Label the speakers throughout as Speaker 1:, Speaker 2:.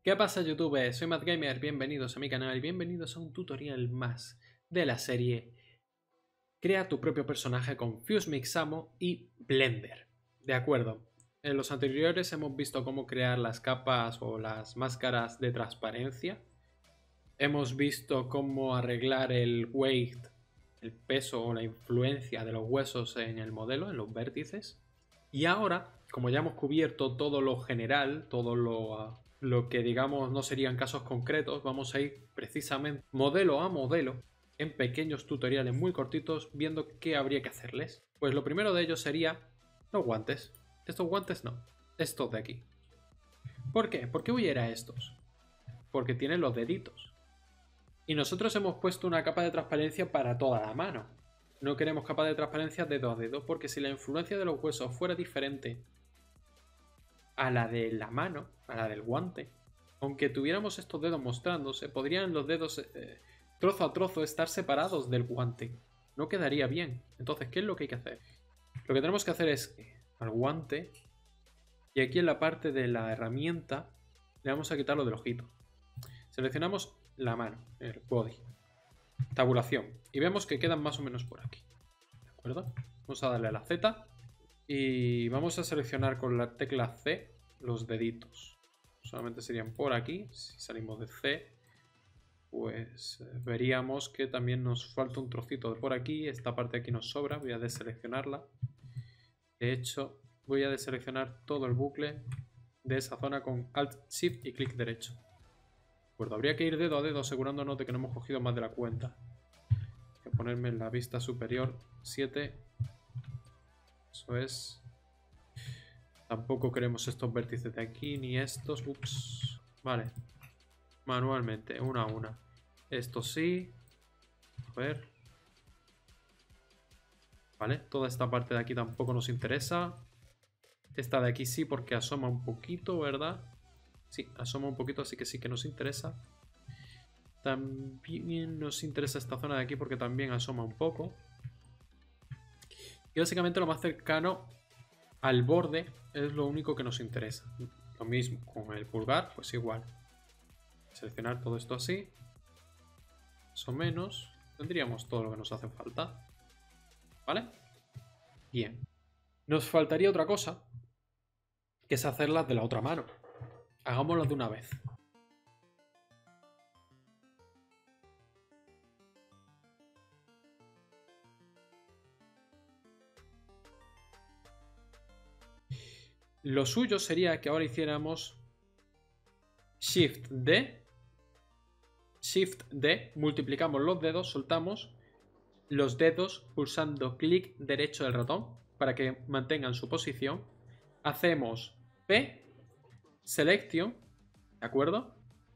Speaker 1: ¿Qué pasa, YouTube? Soy MattGamer, bienvenidos a mi canal y bienvenidos a un tutorial más de la serie Crea tu propio personaje con Fuse Mixamo y Blender. De acuerdo, en los anteriores hemos visto cómo crear las capas o las máscaras de transparencia. Hemos visto cómo arreglar el weight, el peso o la influencia de los huesos en el modelo, en los vértices. Y ahora, como ya hemos cubierto todo lo general, todo lo que digamos no serían casos concretos, vamos a ir precisamente modelo a modelo en pequeños tutoriales muy cortitos viendo qué habría que hacerles. Pues lo primero de ellos sería los guantes. Estos guantes no, estos de aquí. ¿Por qué? ¿Por qué huyera a estos? Porque tienen los deditos. Y nosotros hemos puesto una capa de transparencia para toda la mano. No queremos capa de transparencia dedo a dedo, porque si la influencia de los huesos fuera diferente a la de la mano, a la del guante, aunque tuviéramos estos dedos mostrándose, podrían los dedos trozo a trozo estar separados del guante. No quedaría bien. Entonces, ¿qué es lo que hay que hacer? Lo que tenemos que hacer es al guante, y aquí en la parte de la herramienta le vamos a quitar lo del ojito. Seleccionamos la mano, el body, tabulación, y vemos que quedan más o menos por aquí. ¿De acuerdo? Vamos a darle a la Z y vamos a seleccionar con la tecla C los deditos. Solamente serían por aquí. Si salimos de C, pues veríamos que también nos falta un trocito de por aquí. Esta parte de aquí nos sobra, voy a deseleccionarla. De hecho, voy a deseleccionar todo el bucle de esa zona con Alt, Shift y clic derecho. Pues habría que ir dedo a dedo asegurándonos de que no hemos cogido más de la cuenta. Voy a ponerme en la vista superior 7. Eso es. Tampoco queremos estos vértices de aquí ni estos. Ups. Vale. Manualmente, una a una. Esto sí. A ver. Vale, toda esta parte de aquí tampoco nos interesa. Esta de aquí sí, porque asoma un poquito, ¿verdad? Sí, asoma un poquito, así que sí que nos interesa. También nos interesa esta zona de aquí porque también asoma un poco. Y básicamente lo más cercano al borde es lo único que nos interesa. Lo mismo con el pulgar, pues igual. Seleccionar todo esto así. Más o menos. Tendríamos todo lo que nos hace falta. ¿Vale? Bien. Nos faltaría otra cosa, que es hacerlas de la otra mano. Hagámoslas de una vez. Lo suyo sería que ahora hiciéramos Shift D, multiplicamos los dedos, soltamos los dedos pulsando clic derecho del ratón para que mantengan su posición. Hacemos P, Selection, ¿de acuerdo?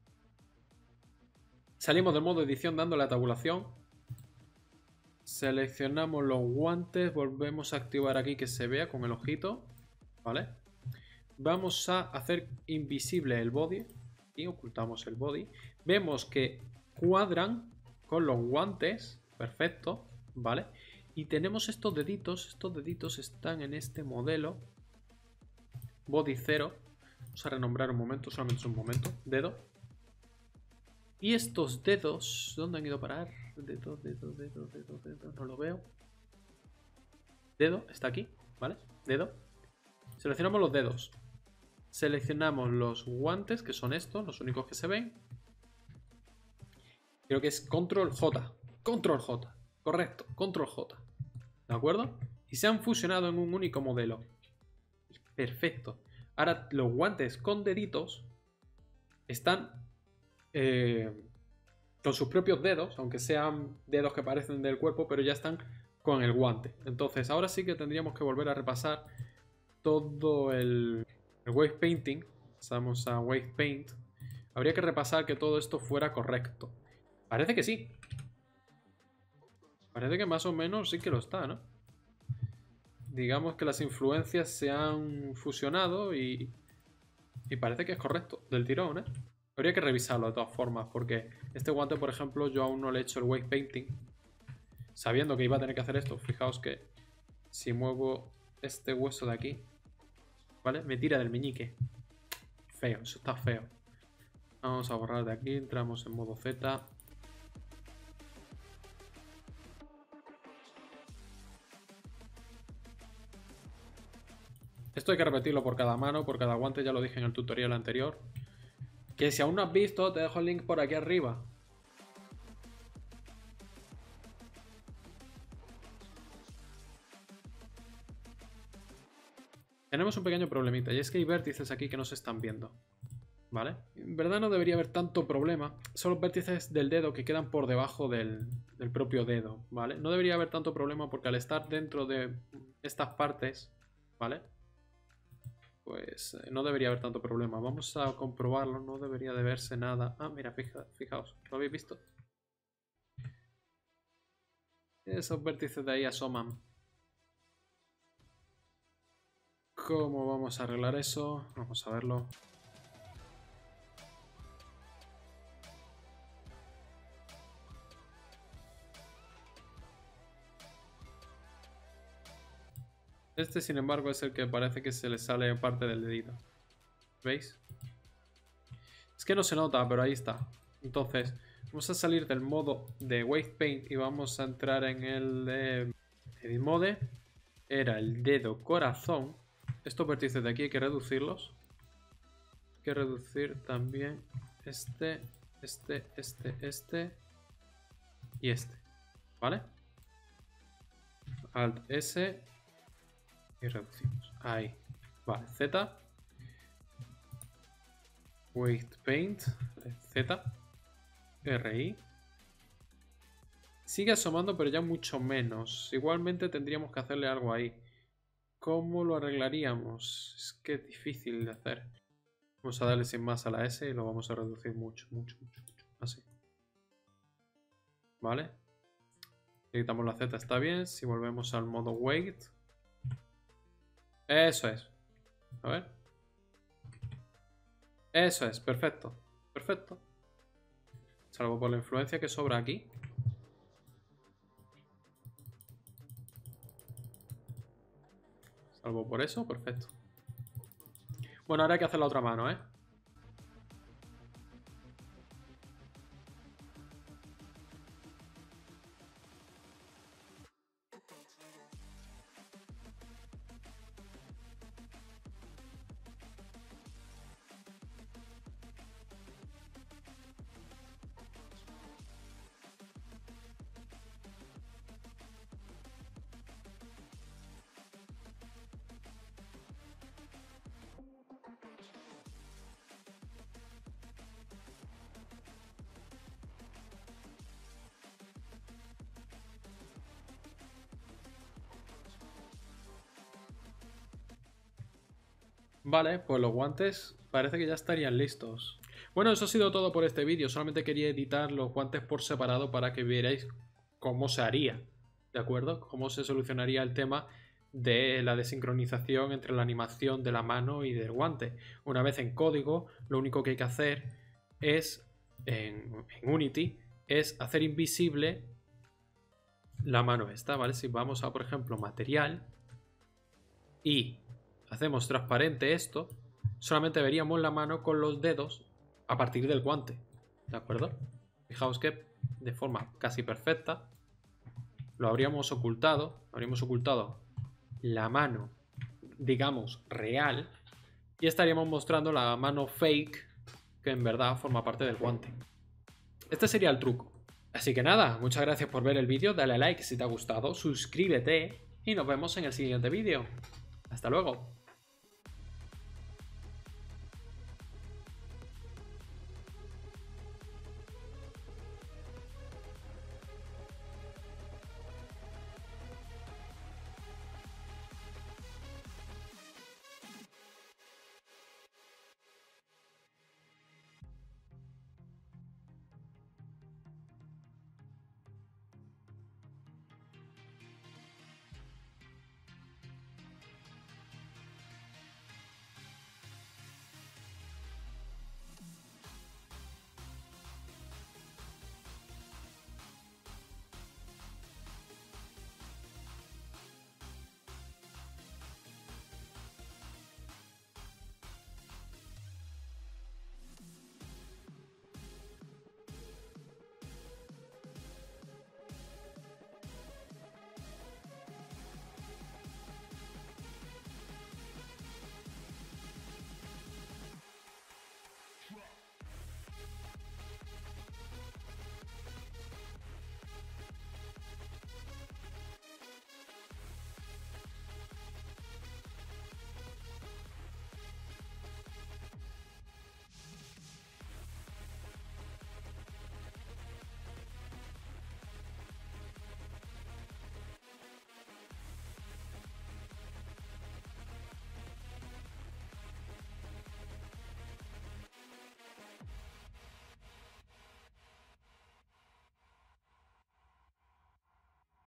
Speaker 1: Salimos del modo edición dando la tabulación. Seleccionamos los guantes, volvemos a activar aquí que se vea con el ojito, ¿vale? Vamos a hacer invisible el body y ocultamos el body. Vemos que cuadran con los guantes, perfecto, ¿vale? Y tenemos estos deditos están en este modelo body 0. Vamos a renombrar un momento, solamente es un momento, dedo. Y estos dedos, ¿dónde han ido a parar? Dedo, no lo veo. Dedo, está aquí, ¿vale? Dedo. Seleccionamos los dedos. Seleccionamos los guantes, que son estos, los únicos que se ven. Creo que es Control J. Control J. Correcto, Control J. ¿De acuerdo? Y se han fusionado en un único modelo. Perfecto. Ahora los guantes con deditos están con sus propios dedos, aunque sean dedos que parecen del cuerpo, pero ya están con el guante. Entonces ahora sí que tendríamos que volver a repasar todo el Wave Painting. Pasamos a Wave Paint. Habría que repasar que todo esto fuera correcto. Parece que sí. Parece que más o menos sí que lo está, ¿no? Digamos que las influencias se han fusionado y parece que es correcto, del tirón, ¿eh? Habría que revisarlo de todas formas, porque este guante, por ejemplo, yo aún no le he hecho el Wave Painting, sabiendo que iba a tener que hacer esto. Fijaos que si muevo este hueso de aquí, ¿vale? Me tira del meñique. Feo, eso está feo. Vamos a borrar de aquí, entramos en modo Z. Esto hay que repetirlo por cada mano, por cada guante, ya lo dije en el tutorial anterior. Que si aún no has visto, te dejo el link por aquí arriba. Tenemos un pequeño problemita, y es que hay vértices aquí que no se están viendo. ¿Vale? En verdad no debería haber tanto problema. Son los vértices del dedo que quedan por debajo del propio dedo, ¿vale? No debería haber tanto problema porque al estar dentro de estas partes, ¿vale? Pues no debería haber tanto problema. Vamos a comprobarlo, no debería de verse nada. Ah, mira, fijaos, ¿lo habéis visto? Esos vértices de ahí asoman. ¿Cómo vamos a arreglar eso? Vamos a verlo. Este, sin embargo, es el que parece que se le sale parte del dedito. ¿Veis? Es que no se nota, pero ahí está. Entonces, vamos a salir del modo de Wave Paint y vamos a entrar en el de Edit Mode. Era el dedo corazón. Estos vértices de aquí hay que reducirlos. Hay que reducir también este y este. ¿Vale? Alt S y reducimos. Ahí. Vale, Z. Wave Paint. Z. RI. Sigue asomando, pero ya mucho menos. Igualmente tendríamos que hacerle algo ahí. ¿Cómo lo arreglaríamos? Es que es difícil de hacer. Vamos a darle sin más a la S y lo vamos a reducir mucho. Así. ¿Vale? Quitamos la Z, está bien. Si volvemos al modo Weight. Eso es. A ver. Eso es, perfecto. Perfecto. Salvo por la influencia que sobra aquí. Salvo por eso, perfecto. Bueno, ahora hay que hacer la otra mano, ¿eh? Vale, pues los guantes parece que ya estarían listos. Bueno, eso ha sido todo por este vídeo. Solamente quería editar los guantes por separado para que vierais cómo se haría, ¿de acuerdo? Cómo se solucionaría el tema de la desincronización entre la animación de la mano y del guante. Una vez en código, lo único que hay que hacer es, en Unity, es hacer invisible la mano esta, ¿vale? Si vamos a, por ejemplo, material y hacemos transparente esto, solamente veríamos la mano con los dedos a partir del guante, ¿de acuerdo? Fijaos que de forma casi perfecta lo habríamos ocultado la mano, digamos, real, y estaríamos mostrando la mano fake que en verdad forma parte del guante. Este sería el truco. Así que nada, muchas gracias por ver el vídeo, dale a like si te ha gustado, suscríbete y nos vemos en el siguiente vídeo. Hasta luego.